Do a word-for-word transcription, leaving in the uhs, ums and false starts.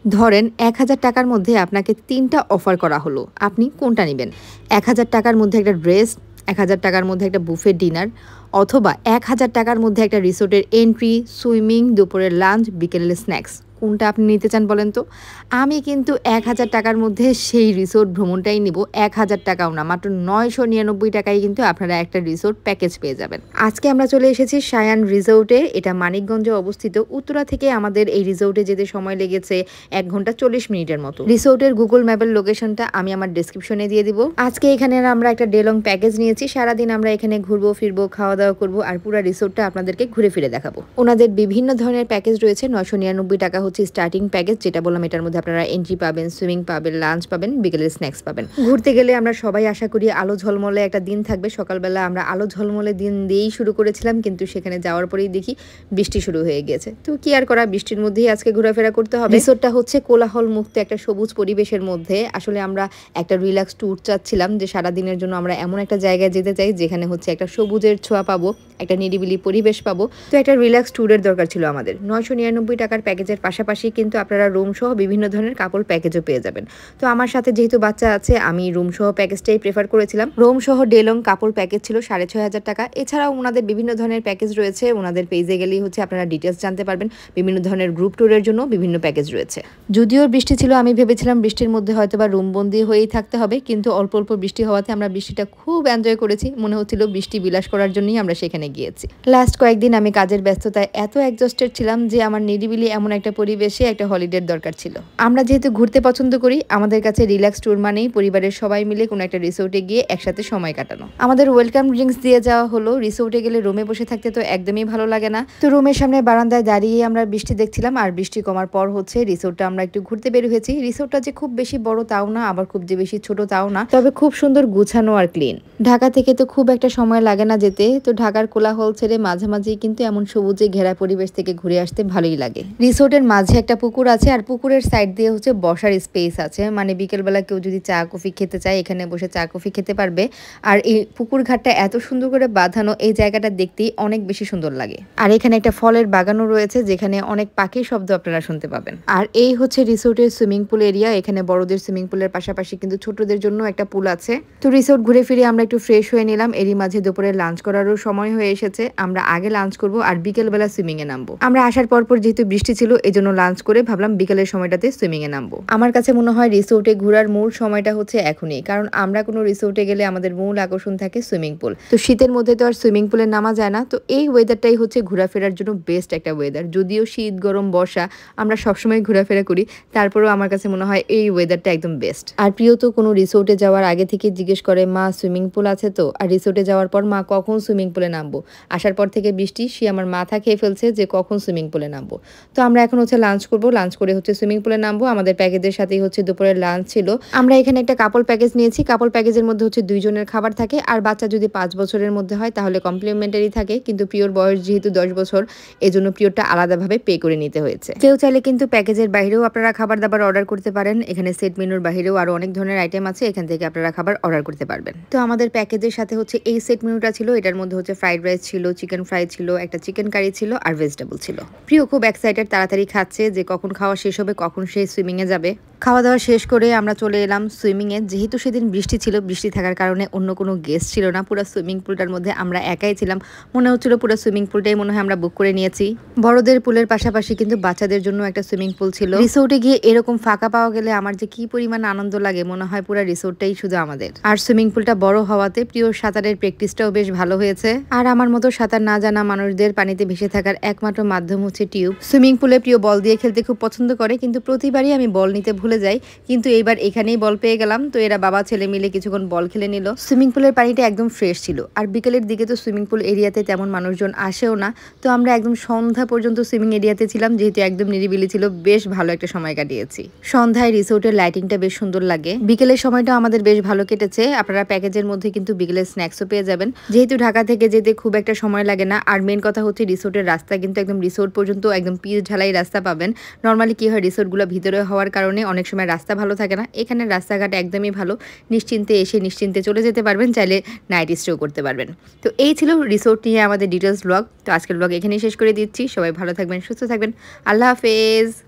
ধরেন এক হাজার টাকার মধ্যে আপনাকে তিনটা অফার করা হলো, আপনি কোনটা নেবেন? এক হাজার টাকার মধ্যে একটা ড্রেস, এক হাজার টাকার মধ্যে একটা বুফে ডিনার, অথবা এক হাজার টাকার মধ্যে একটা রিসোর্টের এন্ট্রি, সুইমিং, দুপুরের লাঞ্চ, বিকেলের স্ন্যাক্স। কোনটা আপনি নিতে চান বলেন তো? আমি কিন্তু এক হাজার টাকার মধ্যে সেই রিসোর্ট ভ্রমণটাই নিব। এক হাজার টাকাও না, মাত্র নয়শো নিরানব্বই টাকায় কিন্তু আপনারা একটা রিসোর্ট প্যাকেজ পেয়ে যাবেন। আজকে আমরা চলে এসেছি সায়ান রিসোর্টে। এটা মানিকগঞ্জে অবস্থিত। উত্তরা থেকে আমাদের এই রিসোর্টে যেতে সময় লেগেছে এক ঘন্টা চল্লিশ মিনিটের মতো। রিসোর্টের গুগল ম্যাপের লোকেশনটা আমি আমার ডেসক্রিপশনে দিয়ে দিব। আজকে এখানে আমরা একটা ডে লং প্যাকেজ নিয়েছি। সারাদিন আমরা এখানে ঘুরবো ফিরবো, খাওয়া দাওয়া করবো, আর পুরো রিসোর্টটা আপনাদেরকে ঘুরে ফিরে দেখাবো। ওনাদের বিভিন্ন ধরনের প্যাকেজ রয়েছে। নয়শো নিরানব্বই টাকা হচ্ছে স্টার্টিং প্যাকেজ, যেটা বললাম। এটার মধ্যে আপনারা এন্ট্রি পাবেন, সুইমিং পাবেন, লাঞ্চ পাবেন, বিকেলের স্ন্যাক্স পাবেন। ঘুরতে গেলে আমরা সবাই আশা করি আলো ঝলমলে একটা দিন থাকবে। সকালবেলা আমরা আলো ঝলমলে দিন দিয়েই শুরু করেছিলাম, কিন্তু সেখানে যাওয়ার পরেই দেখি বৃষ্টি শুরু হয়ে গেছে। তো কি আর করা, বৃষ্টির মধ্যেই আজকে ঘোরাফেরা করতে হবে। রিসোর্টটা হচ্ছে কোলাহল মুক্ত একটা সবুজ পরিবেশের মধ্যে। আসলে আমরা একটা রিল্যাক্স ট্যুর চাচ্ছিলাম, যে সারা দিনের জন্য আমরা এমন একটা জায়গায় যেতে চাই যেখানে হচ্ছে একটা সবুজের ছোঁয়া পাবো, একটা নিরিবিলি পরিবেশ পাবো। তো একটা রিল্যাক্স ট্যুরের দরকার ছিল আমাদের। নয়শো নিরানব্বই টাকার প্যাকেজের পাশাপাশি কিন্তু আপনারা রুম সহ বিভিন্ন ধরনের কাপল প্যাকেজও পেয়ে যাবেন। তো আমার সাথে যেহেতু বাচ্চা আছে, আমি রুম সহ প্যাকেজটাই প্রেফার করেছিলাম। রুম সহ ডেলং কাপল প্যাকেজ ছিল সাড়ে ছয় হাজার টাকা। এছাড়াও ওনাদের বিভিন্ন ধরনের প্যাকেজ রয়েছে। ওনাদের পেজে গেলেই হচ্ছে আপনারা ডিটেলস জানতে পারবেন। বিভিন্ন ধরনের গ্রুপ ট্যুরের জন্য বিভিন্ন প্যাকেজ রয়েছে। যদিও বৃষ্টি ছিল, আমি ভেবেছিলাম বৃষ্টির মধ্যে হয়তো বা রুম বন্দি হয়েই থাকতে হবে, কিন্তু অল্প অল্প বৃষ্টি হওয়াতে আমরা বৃষ্টিটা খুব এনজয় করেছি। মনে হচ্ছিল বৃষ্টি বিলাস করার জন্যই আমরা সেখানে গিয়েছি। লাস্ট কয়েকদিন আমি কাজের ব্যস্ততায় এত এক্সস্টেড ছিলাম যে আমার নিরিবিলি এমন একটা পরিবেশে একটা হলিডের দরকার ছিল। আমরা যেহেতু ঘুরতে পছন্দ করি, আমাদের কাছে রিল্যাক্স ট্যুর মানেই পরিবারের সবাই মিলে কোনো একটা রিসোর্টে গিয়ে একসাথে সময় কাটানো। আমাদের ওয়েলকাম ড্রিঙ্কস দিয়ে যাওয়া হলো। রিসোর্টে গেলে রুমে বসে থাকতে তো একদমই ভালো লাগে না। তো রুমের সামনে বারান্দায় দাঁড়িয়ে আমরা বৃষ্টি দেখছিলাম, আর বৃষ্টি কমার পর হচ্ছে রিসোর্টটা আমরা একটু ঘুরতে বের হয়েছি। রিসোর্টটা যে খুব বেশি বড় তাও না, আবার খুব যে বেশি ছোট তাও না, তবে খুব সুন্দর গুছানো আর ক্লিন। ঢাকা থেকে তো খুব একটা সময় লাগে না যেতে। তো ঢাকার কোলাহল ছেড়ে মাঝে মাঝেই কিন্তু এমন সবুজে ঘেরা পরিবেশ থেকে ঘুরে আসতে ভালোই লাগে। রিসোর্টের মাঝে একটা পুকুর আছে, আর পুকুরের সাইড দিয়ে হচ্ছে বসার স্পেস আছে। মানে বিকেলবেলা কেউ যদি চা কফি খেতে চায়, এখানে বসে চা কফি খেতে পারবে। আর এই পুকুর ঘাটটা এত সুন্দর করে বাঁধানো, এই জায়গাটা দেখতেই অনেক বেশি সুন্দর লাগে। আর এখানে একটা ফলের বাগানও রয়েছে, যেখানে অনেক পাখির শব্দ আপনারা শুনতে পাবেন। আর এই হচ্ছে রিসোর্টের সুইমিং পুল এরিয়া। এখানে বড়দের সুইমিং পুলের পাশাপাশি কিন্তু ছোটদের জন্য একটা পুল আছে। তো রিসোর্ট ঘুরে ফিরে আমরা একটু ফ্রেশ হয়ে নিলাম। এরই মাঝে দুপুরে লাঞ্চ করারও সময় হয়ে এসেছে। আমরা আগে লাঞ্চ করব আর বিকেলবেলা সুইমিং এ নামবো। আমরা আসার পর পর যেহেতু বৃষ্টি ছিল, এই জন্য লাঞ্চ করে ভাবলাম বিকেলের সময়টাতে সুইমিং এ নামবো। আমার কাছে মনে হয় রিসোর্টে ঘোরার মূল সময়টা হচ্ছে এখনই, কারণ আমরা কোনো রিসোর্টে গেলে আমাদের মূল আকর্ষণ থাকে সুইমিং পুল। তো শীতের মধ্যে তো আর সুইমিং পুলে নামা যায় না। তো এই ওয়েদারটাই হচ্ছে ঘোরাফেরার জন্য বেস্ট একটা ওয়েদার। যদিও শীত গরম বর্ষা আমরা সবসময় ঘোরাফেরা করি, তারপরেও আমার কাছে মনে হয় এই ওয়েদারটা একদম বেস্ট। আর প্রিয় তো কোনো রিসোর্টে যাওয়ার আগে থেকে জিজ্ঞেস করে, মা সুইমিং পুল আছে তো? আর রিসোর্টে যাওয়ার পর, মা কখন সুইমিং পুলে নামবো? আসার পর থেকে বৃষ্টি, সে আমার মাথা খেয়ে ফেলছে যে কখন সুইমিং পুলে নামবো। তো আমরা এখন হচ্ছে লাঞ্চ করবো। লাঞ্চ করে হচ্ছে সুইমিং পুলে নামবো। আমাদের প্যাকেজের সাথেই হচ্ছে দুপুরের লাঞ্চ ছিল। আমরা এখানে একটা কাপল প্যাকেজ নিয়েছি। কাপল প্যাকেজের মধ্যে হচ্ছে দুইজনের খাবার থাকে, আর বাচ্চা যদি পাঁচ বছরের মধ্যে হয় তাহলে কমপ্লিমেন্টারি থাকে। কিন্তু প্রিয়র বয়স যেহেতু দশ বছর, এজন্য প্রিয়রটা আলাদাভাবে পে করে নিতে হয়েছে। কেউ চাইলে কিন্তু প্যাকেজের বাইরেও আপনারা খাবার দাবার অর্ডার করতে পারেন। এখানে সেট মেনুর বাইরেও আরো অনেক ধরনের আইটেম আছে, এখান থেকে আপনারা খাবার অর্ডার করতে পারবেন। তো আমাদের প্যাকেজের সাথে হচ্ছে এই সেট মেনুটা ছিল। এটার মধ্যে হচ্ছে ফ্রাইড রাইস ছিল, চিকেন ফ্রাই ছিল, একটা চিকেন কারি ছিল, আর ভেজিটেবল ছিল। প্রিয় খুব এক্সাইটেড, তাড়াতাড়ি খাচ্ছে যে কখন খাওয়া শেষ হবে, কখন সে সুইমিং এ যাবে। খাওয়া দাওয়া শেষ করে আমরা চলে এলাম সুইমিং এ। যেহেতু সেদিন বৃষ্টি ছিল, বৃষ্টি থাকার কারণে অন্য কোনো গেস্ট ছিল না। পুরো সুইমিং পুলটার মধ্যে আমরা একাই ছিলাম। মনে হচ্ছিল পুরো সুইমিং পুলটাই মনে হয় আমরা বুক করে নিয়েছি। বড়দের পুলের পাশাপাশি কিন্তু বাচ্চাদের জন্য একটা সুইমিং পুল ছিল। রিসোর্টে গিয়ে এরকম ফাঁকা পাওয়া গেলে আমার যে কি পরিমাণ আনন্দ লাগে, মনে হয় পুরো রিসোর্টটাই শুধু আমাদের। আর সুইমিং পুলটা বড় হওয়াতে প্রিয় সাঁতারের প্র্যাকটিসটাও বেশ ভালো হয়েছে। আর আমার মতো সাঁতার না জানা মানুষদের পানিতে ভেসে থাকার একমাত্র মাধ্যম হচ্ছে টিউব। সুইমিং পুলে প্রিয় বল দিয়ে খেলতে খুব পছন্দ করে, কিন্তু প্রতিবারই আমি বল নিতে ভুলে যাই। কিন্তু এইবার এখানেই বল পেয়ে গেলাম। তো এরা বাবা ছেলে মিলে কিছুক্ষণ বল খেলে নিল। সুইমিং পুলের পানিটা একদম ফ্রেশ ছিল। আর বিকেলের দিকে তো সুইমিং পুল এরিয়াতে তেমন মানুষজন আসেও না। তো আমরা একদম সন্ধ্যা পর্যন্ত সুইমিং এরিয়াতে ছিলাম, যেহেতু একদম নিরিবিলি ছিল। বেশ ভালো একটা সময় কাটিয়েছি। সন্ধ্যায় রিসোর্টের লাইটিংটা বেশ সুন্দর লাগে। বিকেলের সময়টা আমাদের বেশ ভালো কেটেছে। আপনারা প্যাকেজের মধ্যে কিন্তু বিকেলের স্ন্যাক্সও পেয়ে যাবেন। যেহেতু ঢাকা থেকে যেতে খুব একটা সময় লাগে না। আর মেন কথা হচ্ছে রিসোর্টের রাস্তা কিন্তু একদম রিসোর্ট পর্যন্ত একদম পিচ ঢালাই রাস্তা পাবেন। নর্মালি কি হয়, রিসোর্টগুলো ভিতরে হওয়ার কারণে অনেক সময় রাস্তা ভালো থাকে না। এখানে রাস্তাঘাট একদমই ভালো। নিশ্চিন্তে এসে নিশ্চিন্তে চলে যেতে পারবেন, চাইলে নাইট স্টেও করতে পারবেন। তো এই ছিল রিসোর্ট নিয়ে আমাদের ডিটেলস ব্লগ। তো আজকের ব্লগ এখানেই শেষ করে দিচ্ছি। সবাই ভালো থাকবেন, সুস্থ থাকবেন। আল্লাহ হাফেজ।